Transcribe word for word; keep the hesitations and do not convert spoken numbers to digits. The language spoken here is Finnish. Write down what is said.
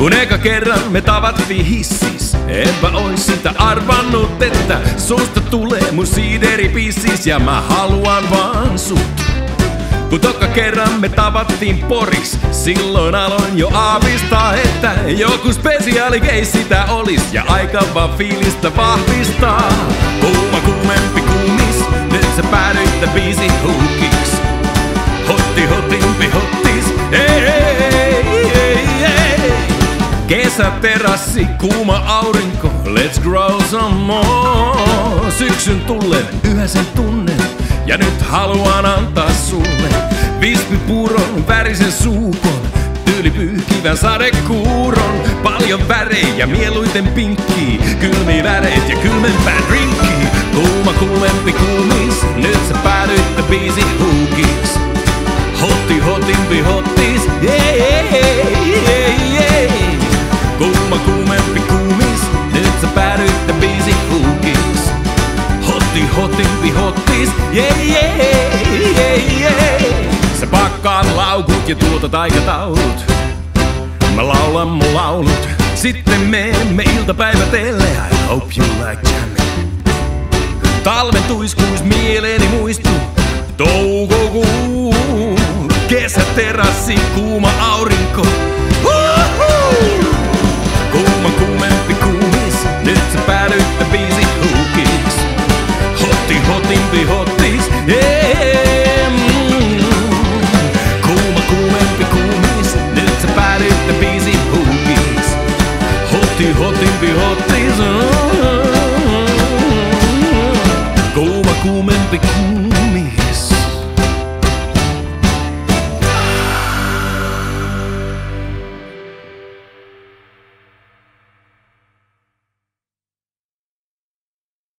Kun eka kerran me tavattiin hissis, enpä ois sitä arvannut, että susta tulee mun siideripissis ja mä haluan vaan sut. Kun toka kerran me tavattiin Poris, silloin aloin jo aavistaa, että joku spesiaalikeissi tää olis ja aika vaan fiilistä vahvistaa. Kuuma kuumempi kuumis, nyt sä päädyit tän biisin huukiks. Hotti hotimpi hottis, ei ei ei ei. Kesäterassi, kuuma aurinko, let's grow some more. Syksyn tullen yhä sen tunnen ja nyt haluan antaa sulle vispipuuron värisen suukon, tyylipyyhkivän sadekuuron. Paljon värejä, mieluiten pinkki, kylmi väreet ja kylmempää drinkki. Kuuma kuumempi kuumis, nyt sä päädyit tän biisin huukiks. Hotti hotimpi hottis, yeah, yeah, yeah, yeah. Kuuma kuumempi kuumis, nyt sä päädyit tän biisin huukiks. Hotti hotimpi hottis, yeah, yeah, yeah, yeah. Sä pakkaat laukut ja tuotat aikataulut. Mä laulan mun laulut, sitten meemme iltapäivätelle. I hope you like jamming. Talven tuiskuis mieleeni muistuu toukokuu. Kesäterassi, kuuma aurinko. Uhuhu! Kuuma kuumempi kuumis, nyt sä päädyit tän biisin huukiks. Hotti hotimpi hottis, yeah. mm. Kuuma kuumempi kuumis, nyt sä päädyit tän biisin huukiks. Hotti hotimpi hottis, mm. Kuuma kuumempi kuumis.